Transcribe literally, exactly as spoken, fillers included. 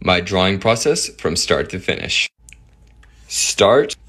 my drawing process from start to finish. Start